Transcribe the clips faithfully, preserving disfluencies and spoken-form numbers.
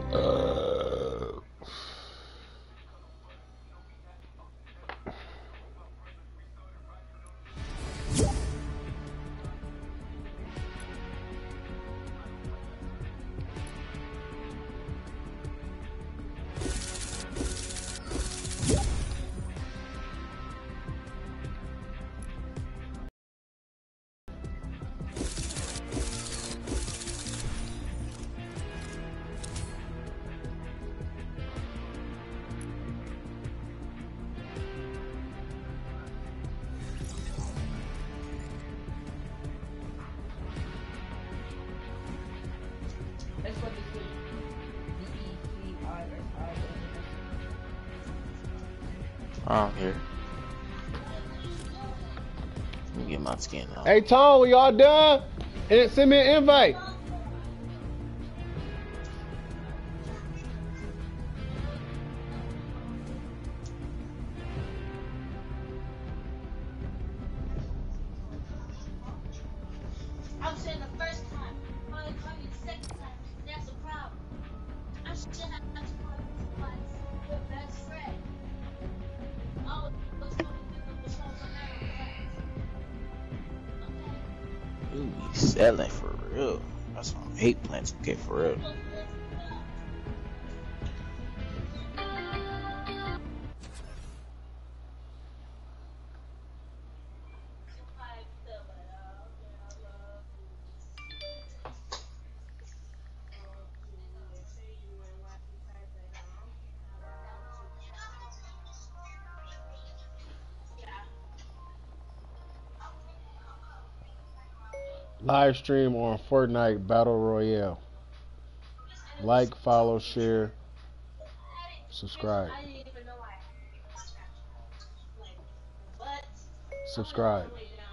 Uh, That's what this is. D E C I S I. I'm here. Let me get my skin out. hey Tom, we all done? And send me an invite. I'm saying the first time, when I call you the second time, that's a problem. I should have to call you twice. Your best friend. Oh, what's going to pick up the phone for now? Okay. You be selling for real. That's why I hate playing two K for real. Live stream on Fortnite Battle Royale. Like, follow, share, subscribe. I didn't even know I What? Subscribe.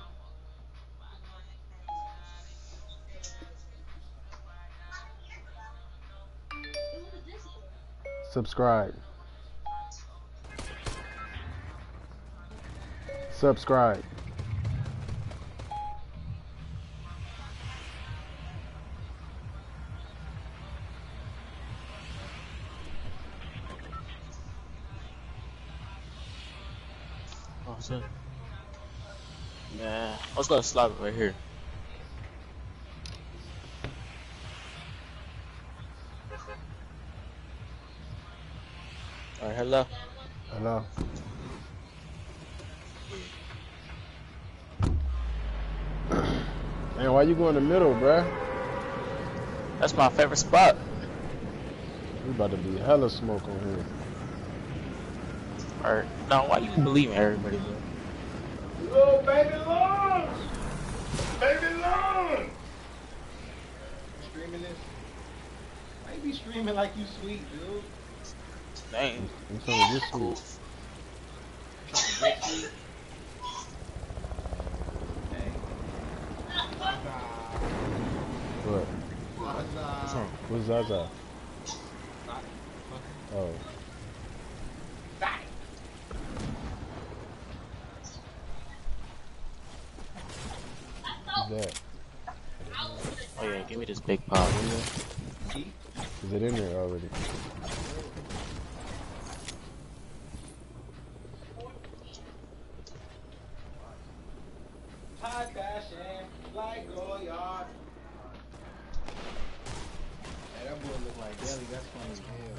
Subscribe. Subscribe. Oh, shit. Nah, let's go slide it right here. Alright, hello. Hello. Man, why you go in the middle, bruh? That's my favorite spot. We about to be hella smoke on here. Alright, now why you believe in everybody, bro? Little baby long! Baby long! Streaming this? Why you be streaming like you sweet, dude? Dang. I'm trying to get sweet. Trying to get sweet? Hey. What? Zaza. What's Zaza? Oh. What's that? Oh yeah, give me this big pop. Is it in there already? Hot fashion, like Goyard. Hey, that boy look like Deli, that's funny as hell.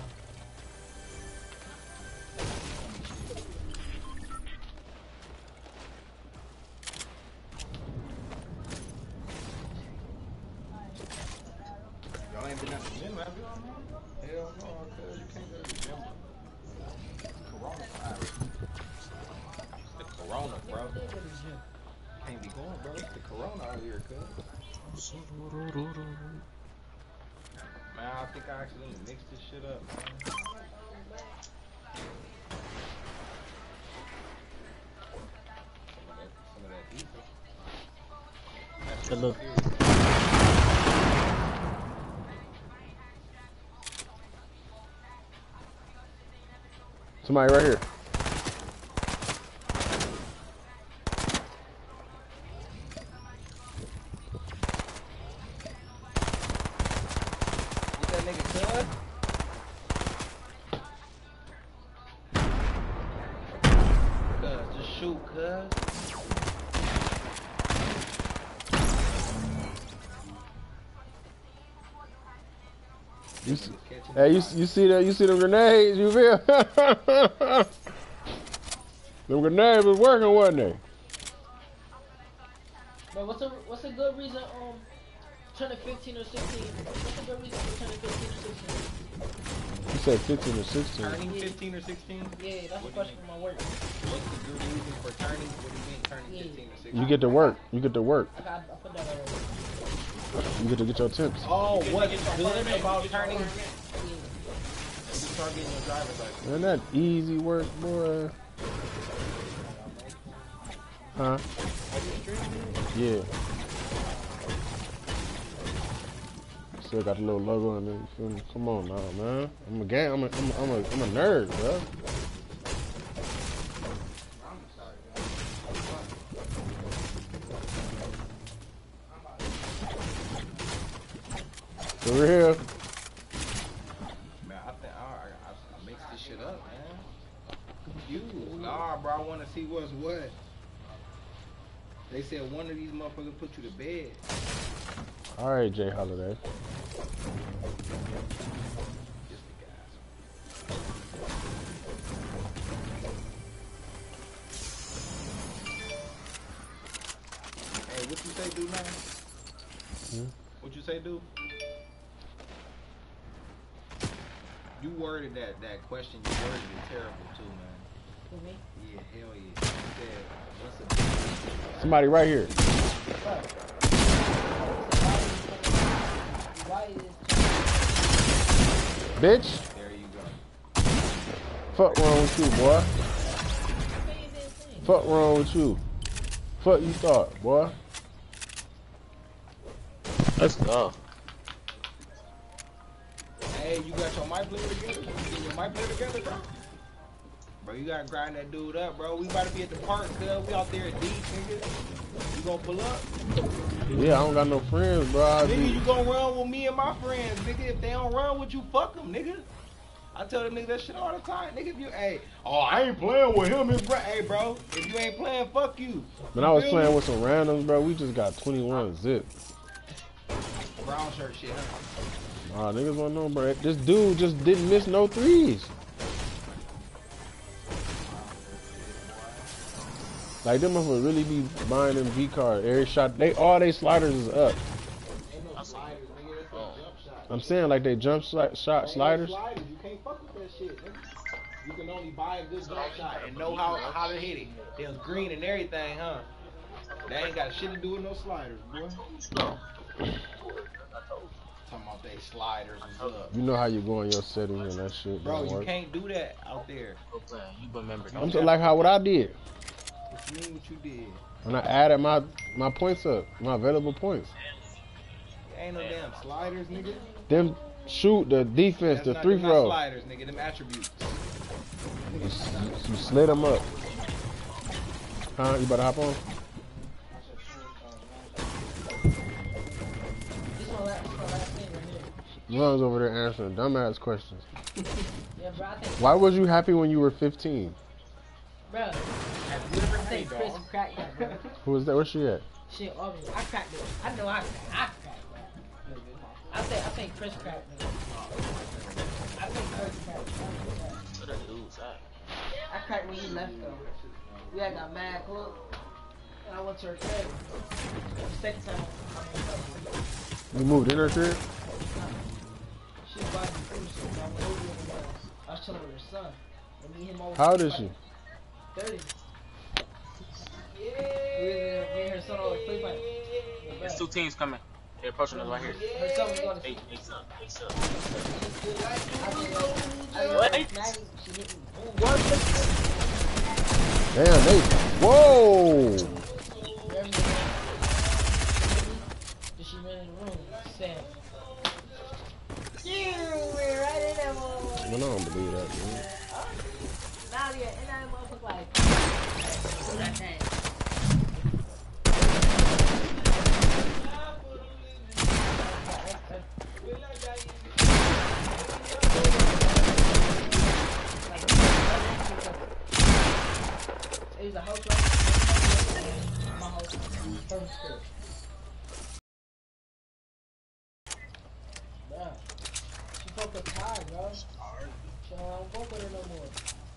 Y'all ain't been at the gym, have y'all? Hell no, cuz you can't go to the gym. Coronavirus. The corona, bro. Can't be going, bro. It's the corona out here, cuz. Man, I think I actually mixed this shit up, man. Some of that, some of that diesel. Hello. Somebody right here. Get that nigga, cuz. cuz. You see, hey, you, you see that? You see the grenades? You feel? The grenades was working, wasn't they? But what's a what's a good reason um turning fifteen or sixteen? What's a good reason for turning fifteen or sixteen? You said fifteen or sixteen. Turning fifteen or sixteen? Yeah, that's a question for my work. What's the good reason for turning? What do you mean turning Yeah. fifteen or sixteen? You get to work. You get to work. I got I put that already. You get to get your temps. Oh, what's good about Get your turning? work. You start getting your driver's license. Man, that easy work, boy. Huh? Yeah. Still got the little logo on it. You feel me? Come on now, man. I'm a gang. I'm a, I'm a, I'm a, I'm a nerd, bro. For real. Man, I think I, I, I mixed this shit up, man. You, nah, bro. I want to see what's what. They said one of these motherfuckers put you to bed. All right, Jay Holiday. Just the guys. Hey, what you say, do now? Hmm? What you say, do? You worded that that question. You worded it terrible too, man. For me? Yeah, hell yeah. You said, what's the Somebody right here. Why is Bitch. There you go. Fuck wrong with you, boy. Fuck wrong with you. Fuck you thought, boy. Let's go. Hey, you got your mic player together? You get your mic player together, bro? Bro, you gotta grind that dude up, bro. We about to be at the park, cuz. We out there at deep, nigga. You gonna pull up? Yeah, I don't got no friends, bro. I Nigga, be- you gonna run with me and my friends, nigga. If they don't run with you, fuck them, nigga. I tell them niggas that shit all the time. Nigga, if you, hey, oh, I ain't playing with him, his bro. Hey, bro, if you ain't playing, fuck you. When I was playing with some randoms, bro, we just got twenty-one zip. Brown shirt shit, huh? Nah, niggas wanna know, bro. This dude just didn't miss no threes. Like, them motherfuckers really be buying them V cards. Every shot, they all they sliders is up. Ain't no sliders, nigga. That's a jump shot. I'm saying like they jump sli- shot Ain't no sliders. sliders. You can't fuck with that shit, nigga. You can only buy a good jump shot and know how, how to hit it. It was green and everything, huh? That ain't got shit to do with no sliders, boy. Talking about they sliders and stuff. You know how you go in your settings and that shit. Bro, don't you work. can't do that out there. You remember? I'm just like how what I did What you mean what you did? when I added my my points up, my available points. Ain't no damn sliders, nigga. Them shoot the defense, That's the not, three them not throw. sliders, nigga. Them attributes. You, s- you slid them up. Huh? You better hop on. this one last, this one last thing right here. Young's over there answering dumbass questions. Yeah, bro, I think, Why was you happy when you were fifteen? bro, I Have you ever think played, Chris dog? cracked that, bro. Who was that? Where's she at? Shit, obviously, I cracked it. I know I cracked. I cracked that. I think, I think Chris cracked it. I think Chris cracked it. What the dude's at? I cracked when you left though. We had got mad close. And I went to her crib. The second time I You moved in her crib? she was buying food, so I went over there and uh, I was chilling with her son. And me and him always How old is she? thirty. We was in there, me and her son always play by. There's two teams coming. They're approaching us right here. Her son was going to Hey, hey, son. Hey, son. What? She hit me. What? Damn, they. Whoa! Then she ran in the room saying, you were right in that motherfucker. Man, I don't believe that, man. Now you're in that motherfucker like, that thing. It was a house right? so tired, bro. So I don't fuck with her no more.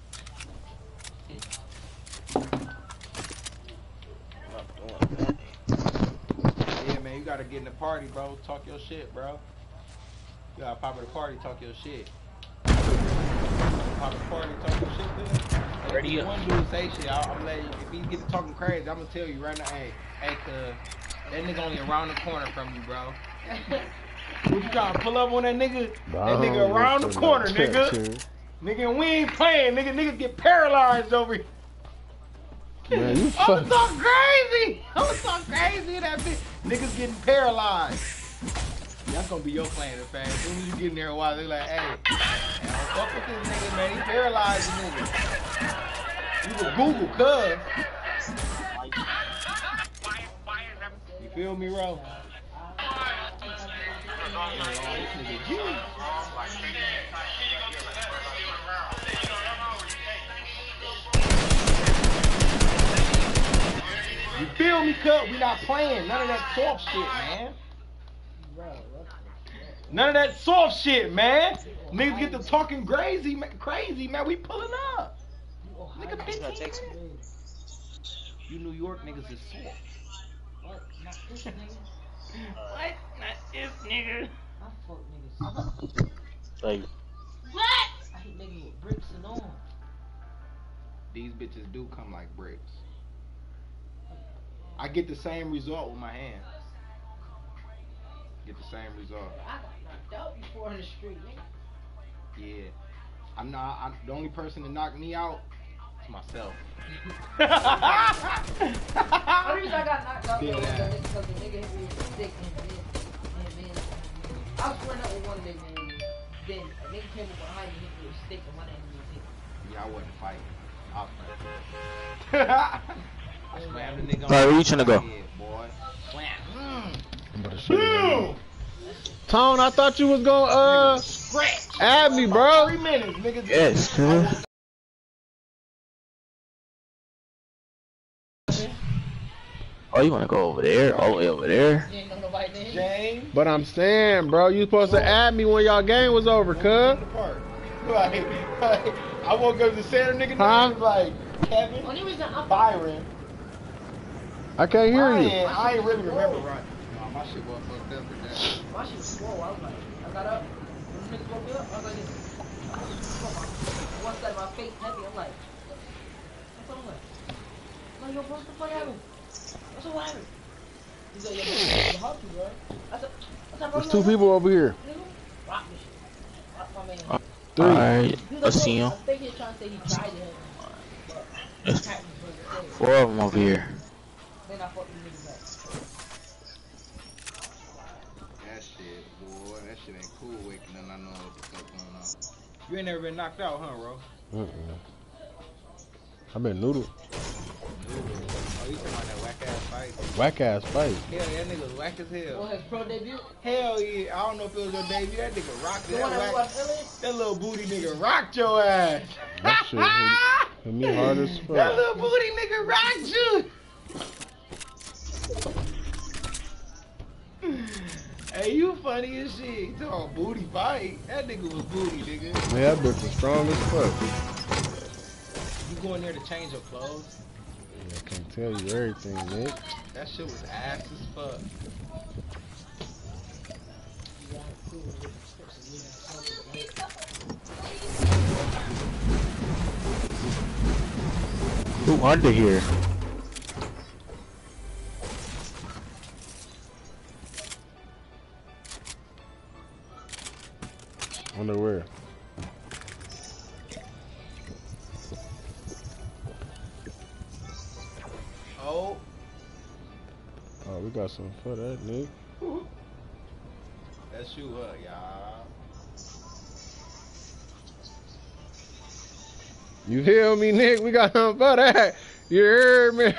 Yeah, man, you gotta get in the party, bro. Talk your shit, bro. You gotta pop at the party, talk your shit. Pop at the party, talk your shit, dude. Ready up. One dude say shit, I'll, I'm letting you, if he get to talking crazy, I'm gonna tell you right now, hey, hey, cuz, that nigga only around the corner from you, bro. What you trying to pull up on that nigga? That nigga around the corner, nigga. Nigga, we ain't playing, nigga. Niggas get paralyzed over here. Man, you I'm gonna fuck. talk crazy. I'm gonna talk crazy in that bitch. Niggas getting paralyzed. That's gonna be your plan, fam. As soon as you get in there a while, they like, hey, man, don't fuck with this nigga, man. He paralyzed the nigga. You can Google, cuz. You feel me, bro? You feel me, cut? We not playing none of that soft shit, man. None of that soft shit, man. Niggas get to talking crazy, man. Crazy, man. We pulling up. Nigga, fifteen. You New York niggas is soft. What? Not this nigga. What? Not this nigga. I fuck niggas. Like, What? I hate niggas with bricks and all. These bitches do come like bricks. I get the same result with my hand. Get the same result. I got knocked out before in the street, nigga. Yeah. I'm not. I'm the only person to knock me out. It's myself. The reason I got knocked out though was because the nigga hit me with a stick and then, and then I was running up with one nigga and then a nigga came up behind me, hit me with a stick and one enemy was hit. Yeah, I wasn't fighting. I was fighting. I slammed the nigga on Alright, where you tryna go? head, boy. Slam. Mm. I'm about to shoot you. Tone, I thought you was gonna uh Scratch. add me, bro. Three minutes, nigga. yes, cuz. Oh, you wanna go over there? All the way over there? You ain't know nobody there. James. But I'm saying, bro, you supposed to add me when y'all game was over, cuz. Like, like, I woke up to say the nigga Huh? name like Kevin, Only reason I'm Byron. I can't hear Ryan. you. I ain't really remember right. Nah, my shit was fucked up with that. my shit was slow. I was like, I got up. When the niggas woke me up, I was like, this. One side of my face heavy. I'm like, what's wrong with? I'm like, yo, bro, what the fuck happened? What's up, what happened? He's like, yo, bro, you help you, bro. I said, what's up, bro? There's two people over here. Rock this shit. Rock my man. Uh, Three. Alright, He was let's like, see bro, him. I think he's trying to say he tried to hit him. There's Attacked me for the day. four of them over here. Then I fucked these niggas up. That shit, boy, that shit ain't cool waking up. I know what the fuck going on. You ain't never been knocked out, huh, bro? Mm-mm. I've been noodled. Oh, you talking about that whack ass fight? Whack ass fight. Hell, that nigga was whack as hell. Well, his pro debut? Hell yeah, I don't know if it was your debut. That nigga rocked The that one that we whack. watched earlier? That little booty nigga rocked your ass. That shit hit, hit me hard as fuck. That little booty nigga rocked you. Hey, you funny as shit. You talking booty fight? That nigga was booty, nigga. Man, that bitch was strong as fuck. You go in there to change your clothes? Yeah, I can't tell you everything, Nick. That shit was ass as fuck. Who under here? Wonder where. Oh. Oh, we got some for that, Nick. Let's shoot her, y'all. You feel me, Nick? We got something for that. You heard me?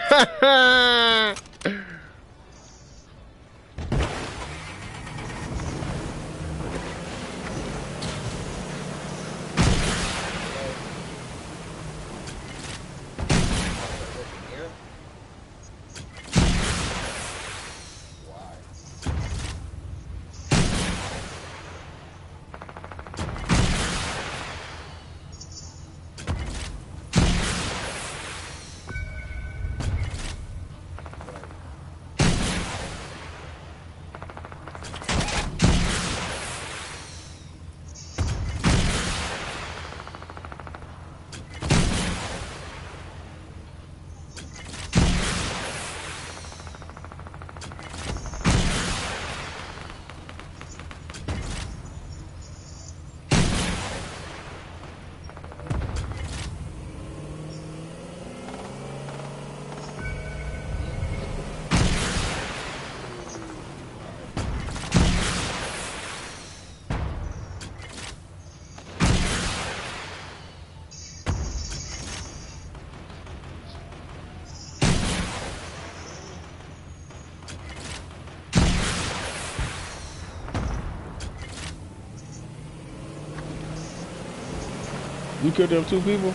You killed them two people?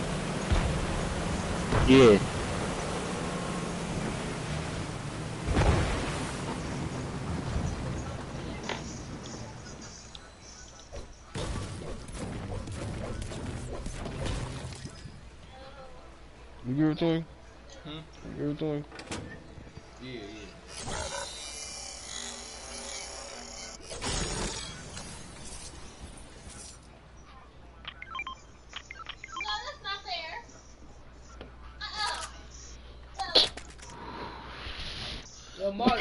Yeah. You give it to him? Hmm? You give it to him? Yeah, yeah. No, that's not fair. Uh-uh. Yo, Mark.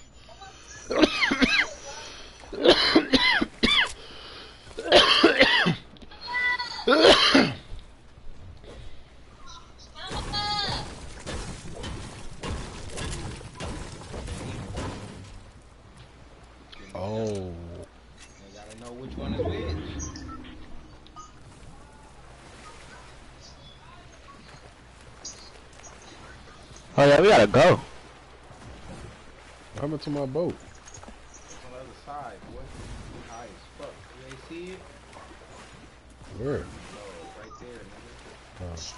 Oh. You gotta know which one is which. Oh yeah, we gotta go. What happened to my boat? It's on the other side, boy. High as fuck. You ain't see it? Where? No, it's right there, nigga. Oh.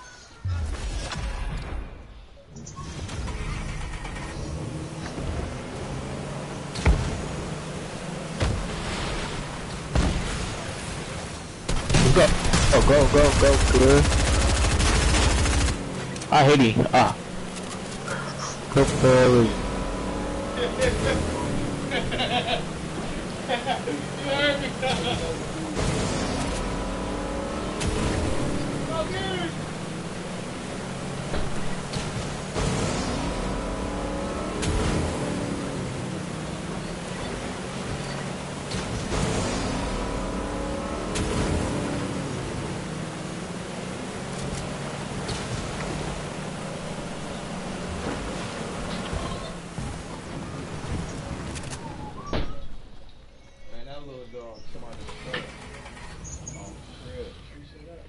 Go. Oh, go, go, go, clear. I hate you. Ah. Go forward. Man, that little dog, somebody stole. Oh, crib. You see that?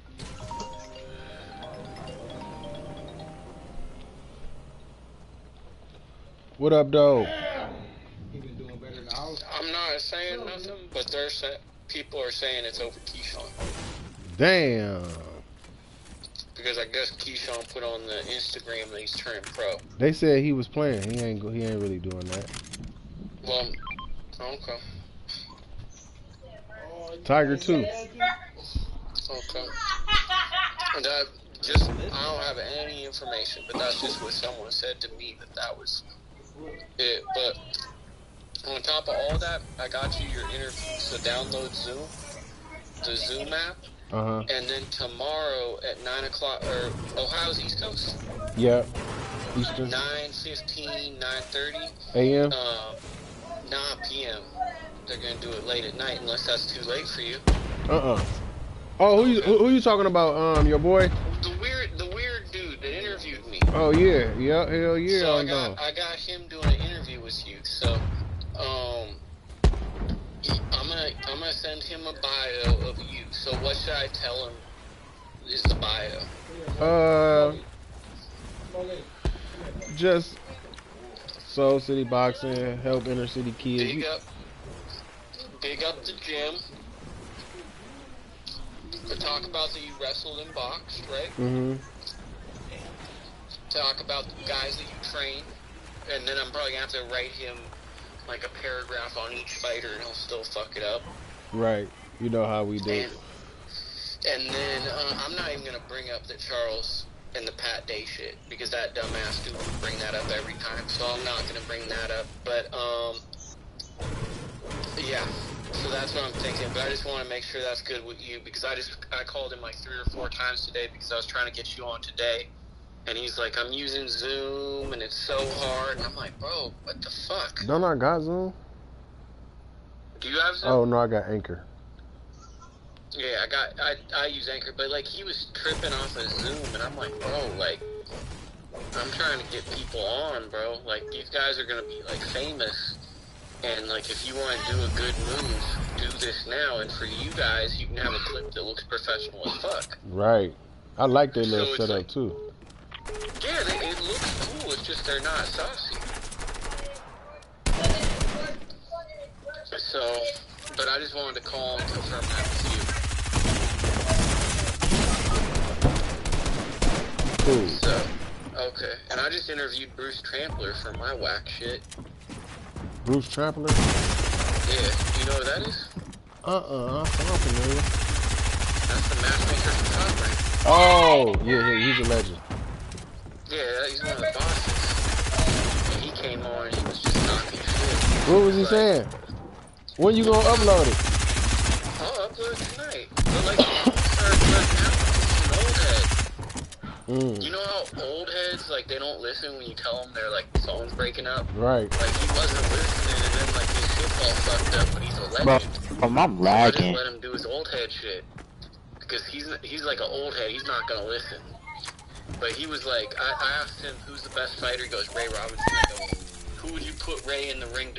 What up, though? He been doing better than I was. I'm not saying nothing, but they're sa- people are saying it's over Keyshawn. Damn. Because I guess Keyshawn put on the Instagram that he's turning pro. They said he was playing. He ain't. go- He ain't really doing that. Well, okay. Tiger too. Okay. And I just, I don't have any information, but that's just what someone said to me, that that was it. But on top of all that, I got you your interview. So download Zoom, the Zoom app. Uh huh. And then tomorrow at nine o'clock, or Ohio's East Coast, Yep. Eastern. nine fifteen, nine thirty, A M. uh, nine p m They're gonna do it late at night, unless that's too late for you. Uh uh. Oh, who you who, who you talking about? Um, your boy? The weird, the weird dude that interviewed me. Oh yeah, yeah, hell yeah. So I I know. got, I got him doing an interview with you. So, um, I'm gonna, I'm gonna send him a bio of you. So what should I tell him is the bio? Uh, just Soul City Boxing, help inner city kids. Big up, big up the gym. To talk about that you wrestled and boxed, right? Mm-hmm. Talk about the guys that you train, and then I'm probably gonna have to write him like a paragraph on each fighter, and he'll still fuck it up. Right. You know how we do. And, and then uh, I'm not even gonna bring up the Charles and the Pat Day shit, because that dumbass dude will bring that up every time. So I'm not gonna bring that up. But um, yeah. So that's what I'm thinking. But I just want to make sure that's good with you, because I just I called him like three or four times today because I was trying to get you on today. And he's like, I'm using Zoom, and it's so hard. And I'm like, bro, what the fuck? Don't I got Zoom? Do you have Zoom? Oh no, I got Anchor. Yeah, I got, I, I use Anchor, but like he was tripping off of Zoom, and I'm like, bro, like, I'm trying to get people on, bro. Like, these guys are gonna be like famous, and like, if you want to do a good move, do this now. And for you guys, you can have a clip that looks professional as fuck. Right. I like their little So it's setup like- too. Yeah, they, it looks cool. It's just they're not saucy. So, but I just wanted to call and confirm that with you. Cool. So, okay. And I just interviewed Bruce Trampler for my whack shit. Bruce Trampler? Yeah, you know what that is? Uh-uh, I'm familiar. That's the matchmaker from Fortnite. Oh, yeah, yeah, he's a legend. Yeah, he's one of the bosses. And he came on and he was just knocking shit. What was he like, saying? When you gonna upload it? I'll upload it tonight. But like, started cutting out. He's an old head. Mm. You know how old heads, like, they don't listen when you tell them their, like, phone's breaking up? Right. Like, he wasn't listening, and then, like, his shit's all fucked up, but he's a legend. Bro, I'm So I just lagging. let him do his old head shit. Because he's he's like an old head, he's not gonna listen. But he was like, I, I asked him who's the best fighter, he goes, Ray Robinson. I go, who would you put Ray in the ring to?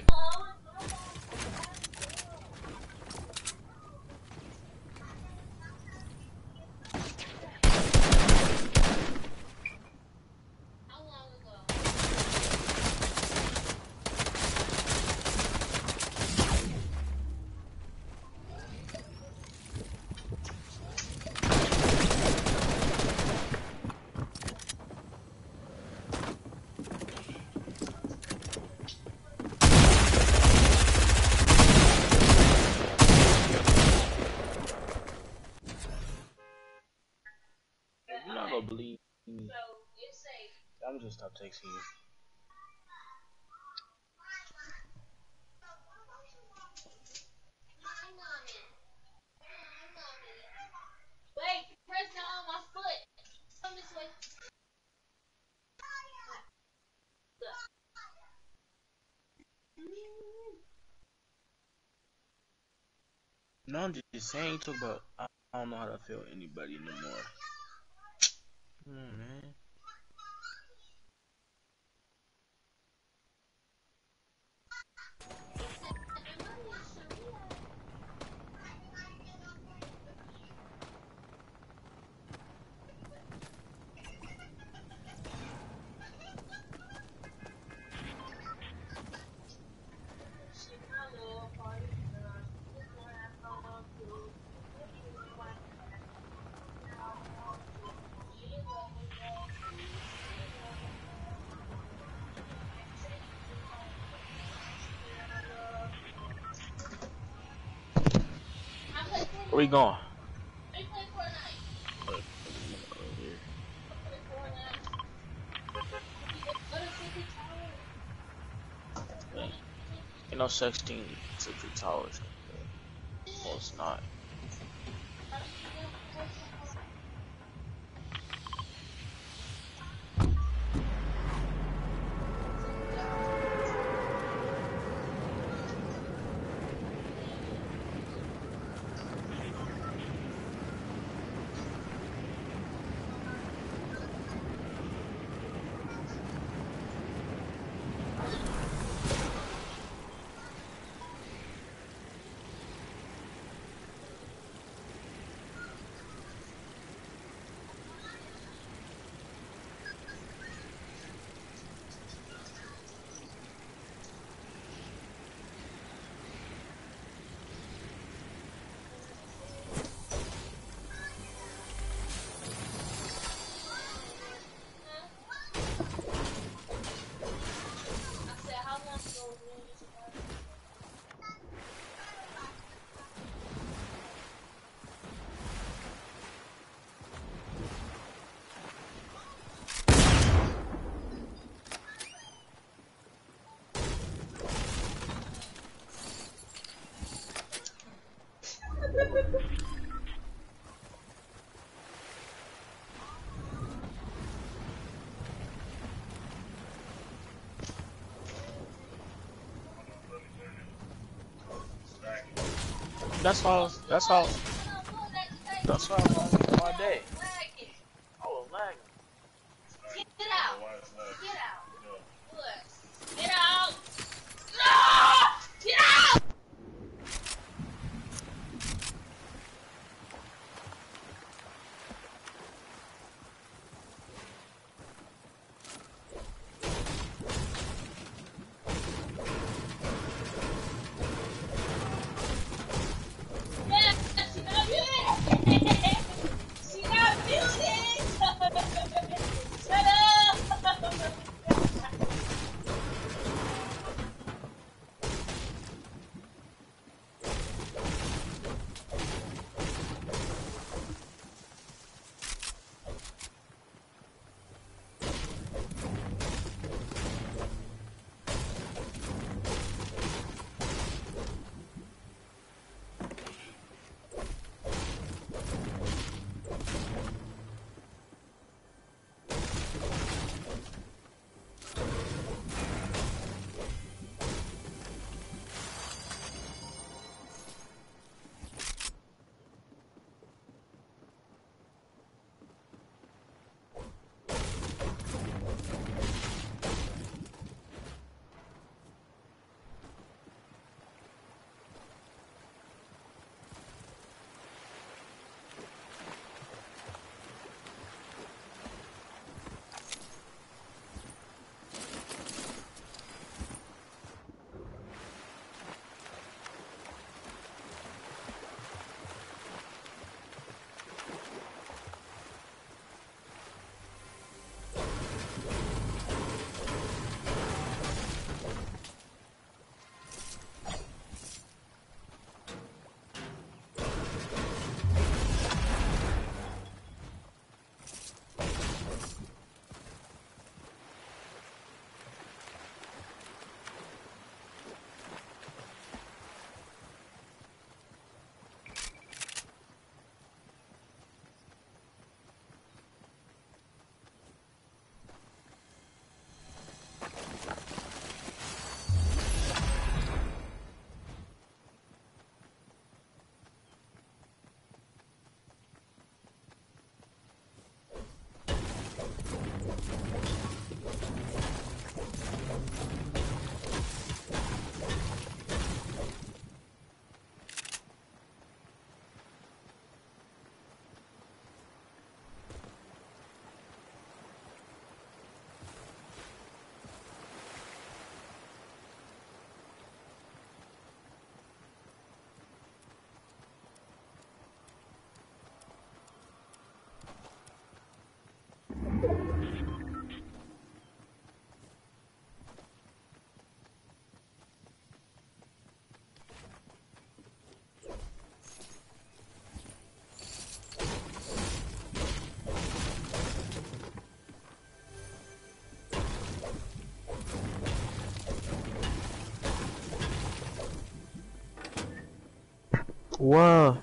You're not gonna believe me. I'm just stop texting you. Wait, press down on my foot. Come this way. No, I'm just saying. Talk about. I, I don't know how to feel anybody no more. Come on, man. Where we going? We play Fortnite. Look, Play Fortnite. Go to Secret Tower. you know, sixteen secret towers. Well, it's not. That's all. That's all. That's all. My day. I was lagging. Get out. Get out. What? Get out. No! Get out! She not Wow.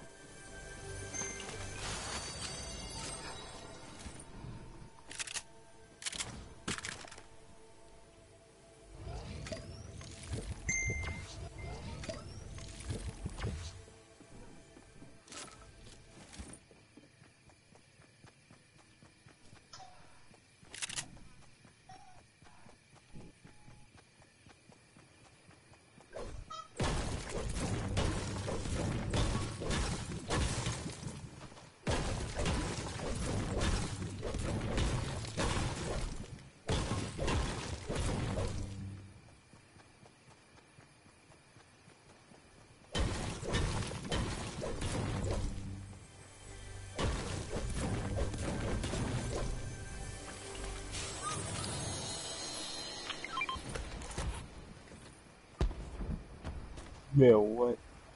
Man, what?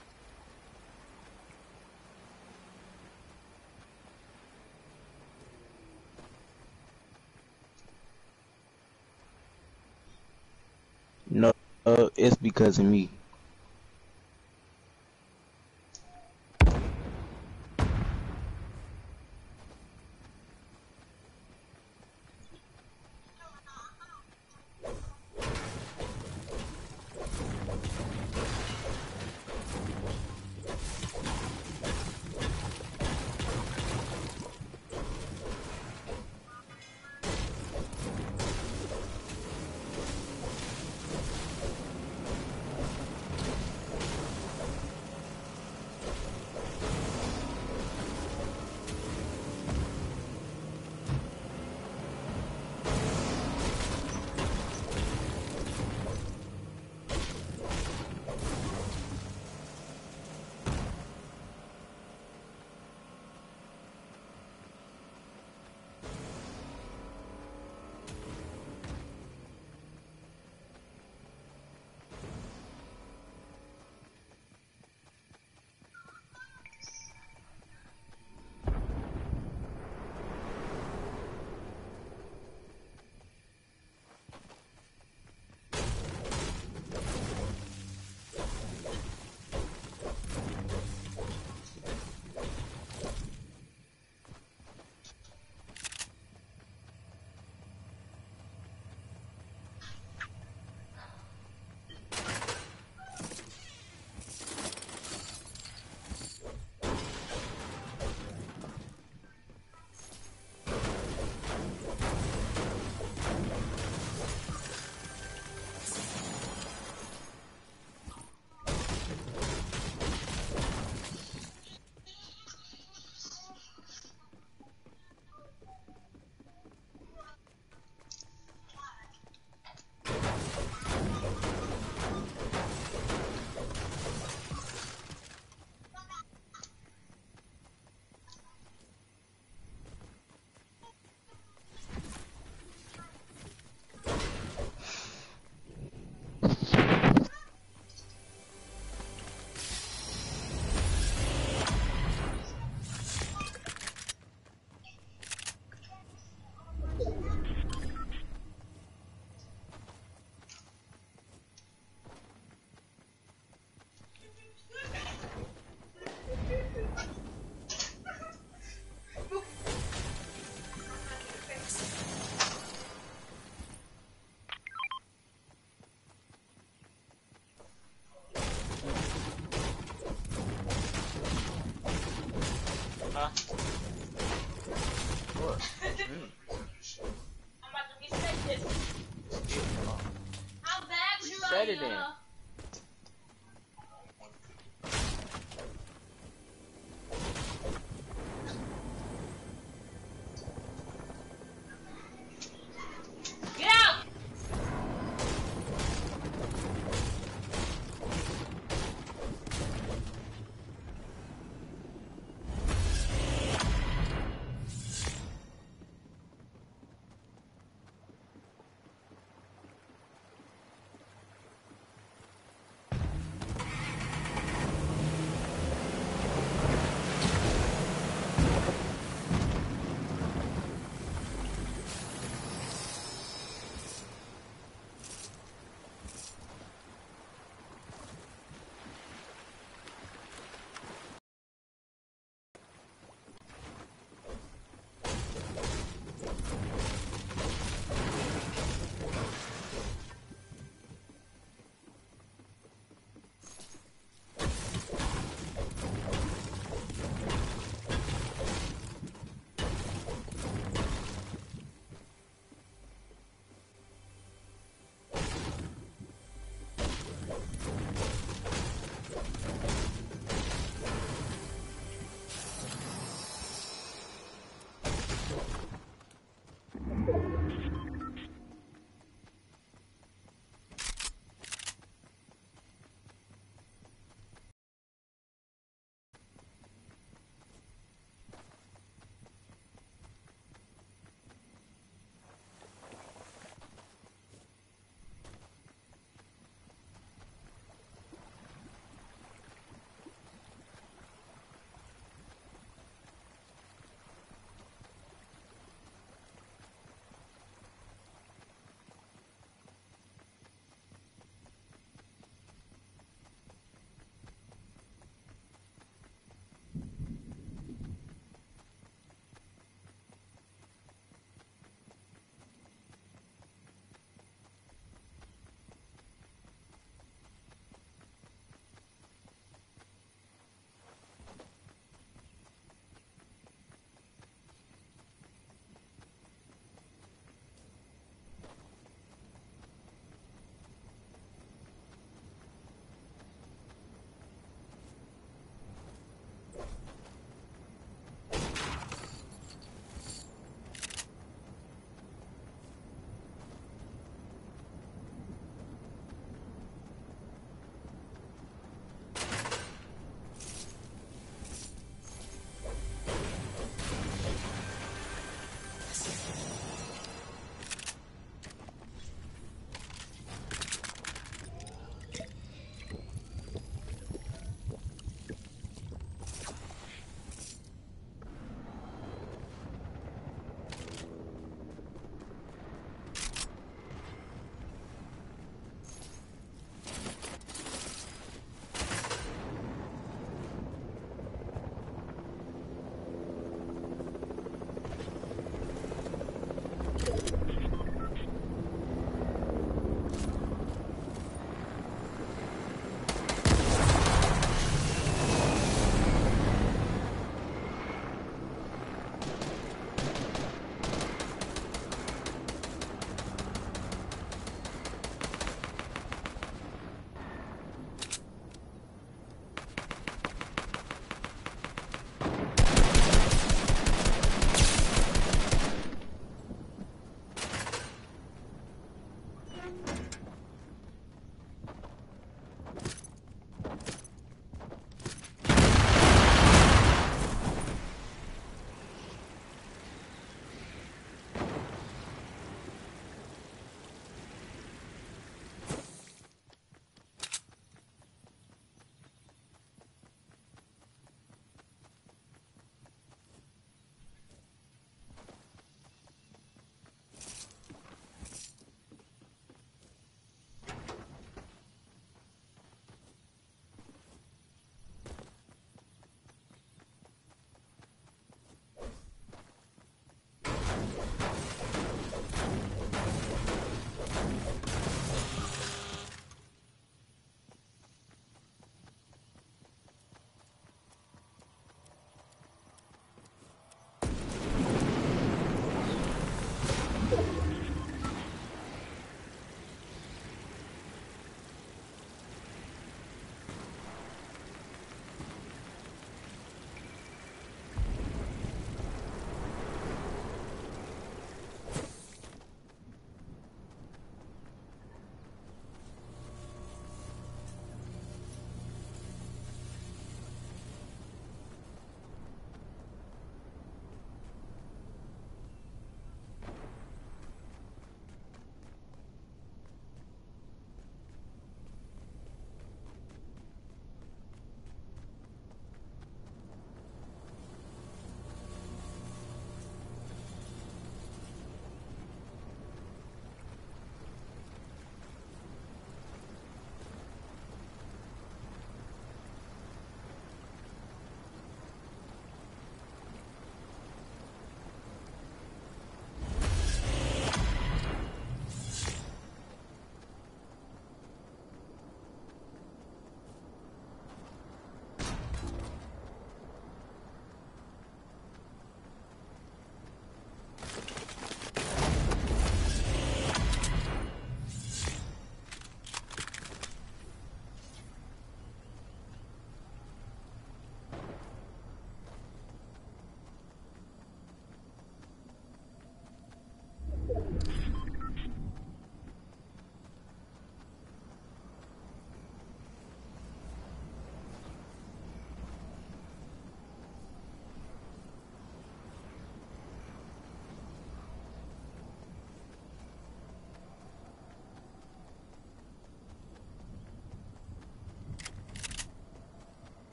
No, uh, it's because of me. Huh? What? Mm. I'm about to reset this. How bad you Set it in. Get out!